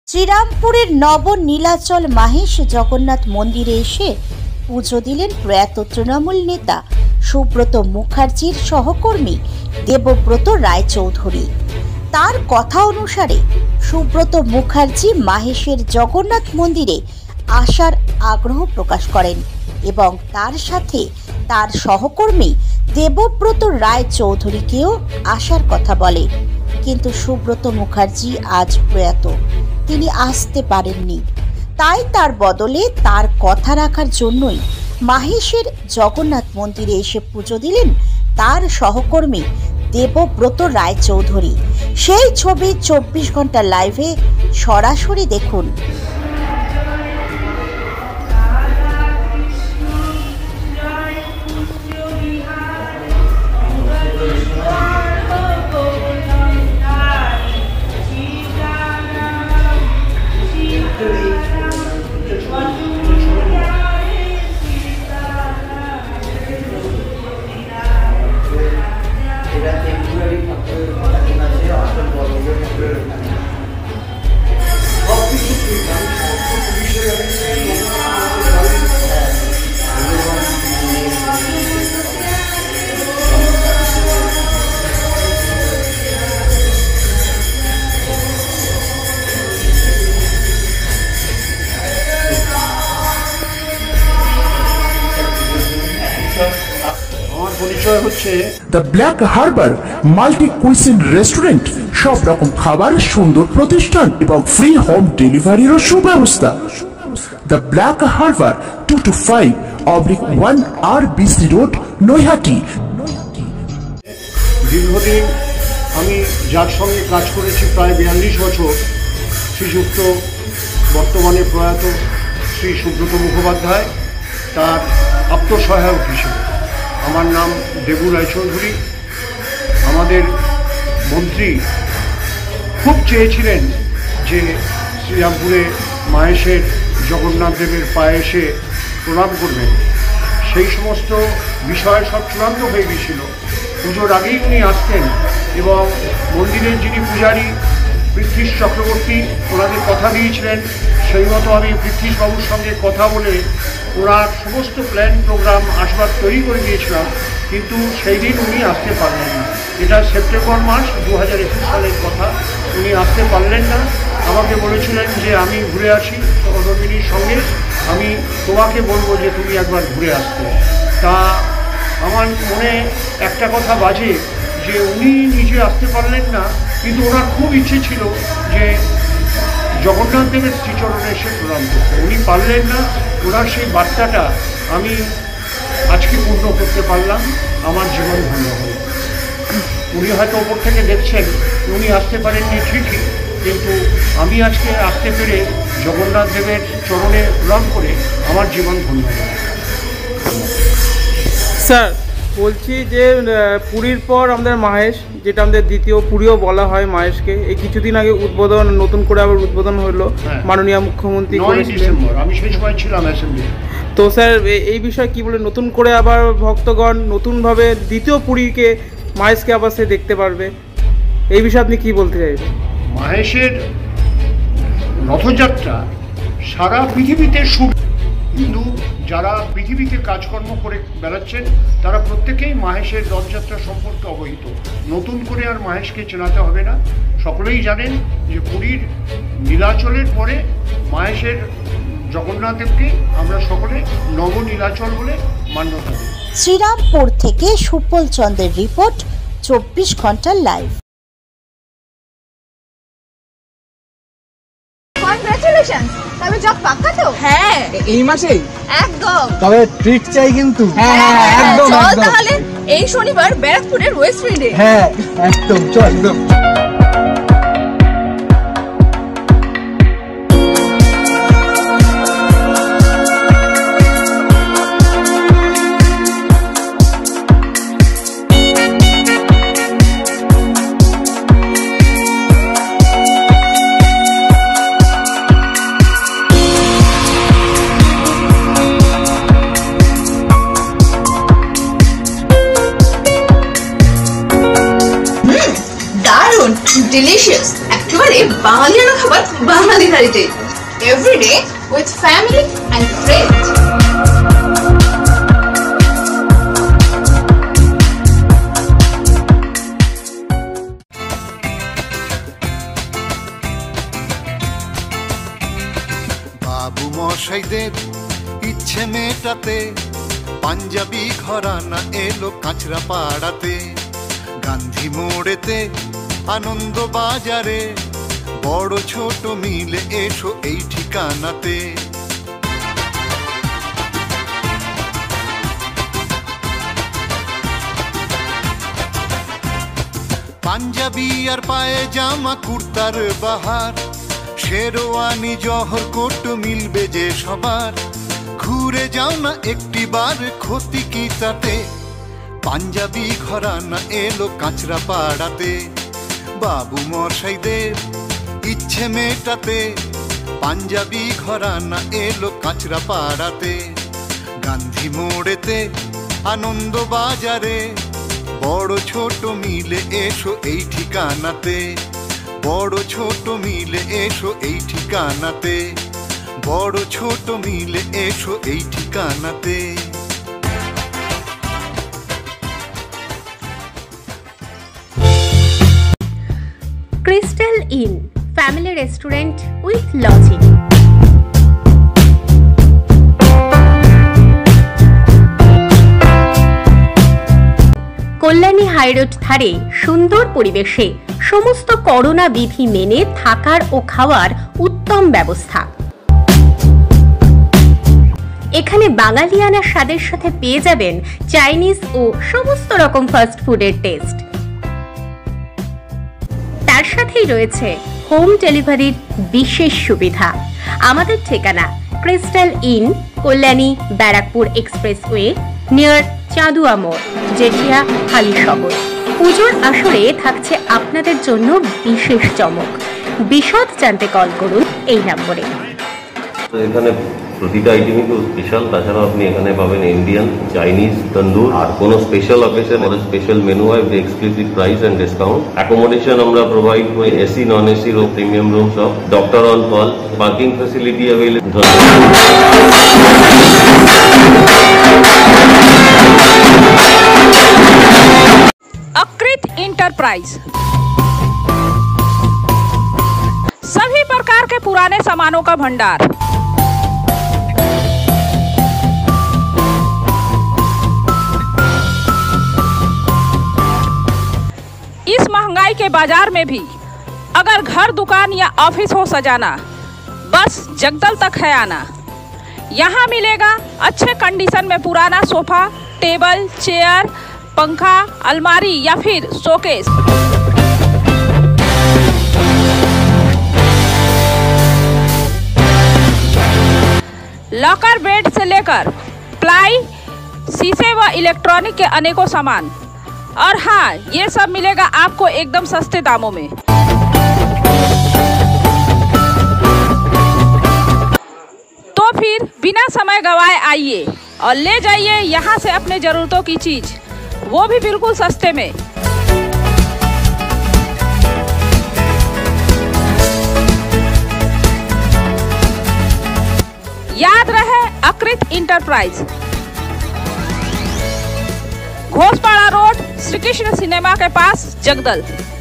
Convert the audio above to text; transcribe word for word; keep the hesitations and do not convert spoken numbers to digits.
শ্রীরামপুরের নব নীলাচল মাহেশ জগন্নাথ মন্দিরে এসে পুজো দিলেন প্রয়াত তৃণমূল নেতা সুব্রত মুখার্জির সহকর্মী দেবব্রত রায়চৌধুরী। তার কথা অনুসারে সুব্রত মুখার্জি মাহেশের জগন্নাথ মন্দিরে আসার আগ্রহ প্রকাশ করেন এবং তার সাথে তার সহকর্মী দেবব্রত রায়চৌধুরীকেও আসার কথা বলে, কিন্তু সুব্রত মুখার্জি আজ প্রয়াত, তিনি আসতে পারেননি। তাই তার বদলে তার কথা রাখার জন্যই মাহেশের জগন্নাথ মন্দিরে এসে পুজো দিলেন তার সহকর্মী দেবব্রত রায়চৌধুরী। সেই ছবি চব্বিশ ঘন্টা লাইভে সরাসরি দেখুন। The Black Harbour multi cuisine restaurant, সব রকম খাবার, সুন্দর প্রতিষ্ঠান এবং ফ্রি হোম ডেলিভারিরও সুব্যবস্থা। The Black Harbour, two two five oblique one R BC road, Naihati. দীর্ঘদিন আমি যার সঙ্গে কাজ করেছি প্রায় বিয়াল্লিশ বছর, শ্রীযুক্ত বর্তমানে প্রয়াত শ্রী সুব্রত মুখোপাধ্যায়, তার আত্মসহায়ক হিসেবে। আমার নাম দেবু রায়চৌধুরী। আমাদের মন্ত্রী খুব চেয়েছিলেন যে শ্রীরামপুরে মাহেশের জগন্নাথ দেবের পায়ে এসে প্রণাম করবেন। সেই সমস্ত বিষয় সব চূড়ান্ত হয়ে গিয়েছিল। পুজোর আগেই উনি আসতেন এবং মন্দিরের যিনি পূজারী পৃথ্বীশ চক্রবর্তী, ওনাদের কথা দিয়েছিলেন। সেই মতো আমি পৃথ্বীশবাবুর সঙ্গে কথা বলে ওনার সমস্ত প্ল্যান প্রোগ্রাম আসবার তৈরি করে দিয়েছিলাম, কিন্তু সেই দিন উনি আসতে পারলেন না। এটা সেপ্টেম্বর মাস দু হাজার একুশ সালের কথা। উনি আসতে পারলেন না। আমাকে বলেছিলেন যে আমি ঘুরে আসি সহধর্মিনীর সঙ্গে, আমি তোমাকে বলবো যে তুমি একবার ঘুরে আসতে। তা আমার মনে একটা কথা বাজে যে উনি নিজে আসতে পারলেন না, কিন্তু ওনার খুব ইচ্ছে ছিল যে জগন্নাথ দেবের শ্রীচরণে এসে প্রণাম করতে। উনি পারলেন না। ওনার সেই বার্তাটা আমি আজকে পূর্ণ করতে পারলাম, আমার জীবন ধন্য হল। উনি হয়তো ওপর থেকে দেখছেন, উনি আসতে পারেননি ঠিকই, কিন্তু আমি আজকে আসতে পেরে জগন্নাথ দেবের চরণে প্রণাম করে আমার জীবন ধন্য হল। স্যার বলছি যে পুরীর পর আমাদের মাহেশ, যেটা আমাদের দ্বিতীয় পুরীও বলা হয় মাহেশকে, এই কিছুদিন আগে উদ্বোধন, নতুন করে আবার উদ্বোধন হলো, মাননীয় মুখ্যমন্ত্রী করেছিলেন। আমি সেই সময় ছিলাম অ্যাসেম্বলি। তো স্যার এই বিষয়ে কি বলে, নতুন করে আবার ভক্তগণ নতুনভাবে দ্বিতীয় পুরীকে মাহেশকে আবার সে দেখতে পারবে, এই বিষয়ে আপনি কি বলতে চাইবেন? মাহেশের রথযাত্রা সারা পৃথিবীতে শুরু, কিন্তু যারা পৃথিবীতে কাজকর্ম করে বেড়াচ্ছেন তারা প্রত্যেকেই মাহেশের রথযাত্রা সম্পর্কে অবহিত। নতুন করে আর মাহেশকে চেনাতে হবে না। সকলেই জানেন যে পুরীর নীলাচলের পরে মাহেশের জগন্নাথ দেবকে আমরা সকলে নব নীলাচল বলে মান্যতা দিই। শ্রীরামপুর থেকে সুপল চন্দ্রের রিপোর্ট, চব্বিশ ঘন্টা লাইভ। কংগ্রাচুলেশনস, তবে জব পাক্কা তো? হ্যাঁ, এই মাসেই একদম। তবে ট্রিট চাই কিন্তু। হ্যাঁ হ্যাঁ একদম একদম। তাহলে এই শনিবার ব্যারাকপুরের ওয়েস্ট ফিল্ডে। হ্যাঁ একদম, চল একদম। ডিলিশিয়াস, একেবারে বাঙালিয়ানা খাবার বাঙালি বাড়িতে everyday with family and friends. বাবু মশাইদের ইচ্ছে মেটাতে পাঞ্জাবি ঘরানা এলো কাঁচরা পাড়াতে, গান্ধী মোড়েতে আনন্দ বাজারে বড় ছোট মিলে এসো এই ঠিকানাতে। পাঞ্জাবি আর পায়ে জামা কুর্তার বাহার, শেরওয়ানি জহর কোট মিলবে যে সবার। ঘুরে যাও না একটি বার, ক্ষতি কি তাতে? পাঞ্জাবি ঘরানা এলো কাঁচরা পাড়াতে, বাবু মশাইদের ইচ্ছে মেটাতে পাঞ্জাবি ঘরানা এলো কাঁচরা পাড়াতে, গান্ধী মোড়েতে আনন্দ বাজারে বড় ছোট মিলে এসো এই ঠিকানাতে, বড় ছোট মিলে এসো এই ঠিকানাতে, বড় ছোট মিলে এসো এই ঠিকানাতে। Crystal Inn family restaurant with lodging. Kalyani high road ধারে সুন্দর পরিবেশে সমস্ত করোনা বিধি মেনে থাকার ও খাওয়ার উত্তম ব্যবস্থা। এখানে বাঙালিয়ানা স্বাদের সাথে পেয়ে যাবেন চাইনিজ ও সমস্ত রকম ফাস্ট ফুডের টেস্ট। তার সাথেই রয়েছে হোম ডেলিভারির বিশেষ সুবিধা। আমাদের ঠিকানা Crystal Inn, Kalyani Barrackpore expressway, near Chanduya মোড়, জেঠিয়া, হালিশহর। পুজোর আসরে থাকছে আপনাদের জন্য বিশেষ চমক। বিশদ জানতে কল করুন এই নম্বরে। এখানে প্রতিটা আইটেমই তো স্পেশাল, তাছাড়াও আপনি এখানে পাবেন ইন্ডিয়ান, চাইনিজ, তন্দুর, আর কোনো স্পেশাল অকেশন আর স্পেশাল মেনু হয় with exclusive price and discount. Accommodation আমরা প্রোভাইড করি, AC non AC room, premium room সব, doctor on call, parking facility available. Akrit enterprise सभी प्रकार के पुराने सामानों का भंडार। इस महंगाई के बाजार में भी अगर घर, दुकान या ऑफिस हो सजाना, बस जगदल तक है आना। यहाँ मिलेगा अच्छे कंडीशन में पुराना सोफा, टेबल, चेयर, पंखा, अलमारी या फिर शोकेस। लॉकर बेड से लेकर प्लाई, शीशे व इलेक्ट्रॉनिक के अनेकों सामान। और हाँ, ये सब मिलेगा आपको एकदम सस्ते दामों में। तो फिर बिना समय गवाए आइए और ले जाइए यहाँ से अपने जरूरतों की चीज, वो भी बिल्कुल सस्ते में। याद रहे Akrit enterprise, Ghoshpara road, Shri Krishna cinema के पास, जगदल।